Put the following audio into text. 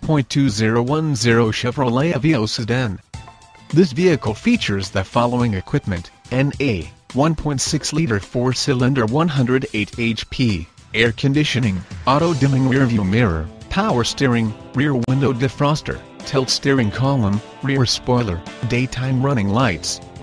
2.2010 Chevrolet Aveo sedan. This vehicle features the following equipment: NA 1.6-liter 4-cylinder 108 HP, air conditioning, auto-dimming rearview mirror, power steering, rear window defroster, tilt steering column, rear spoiler, daytime running lights,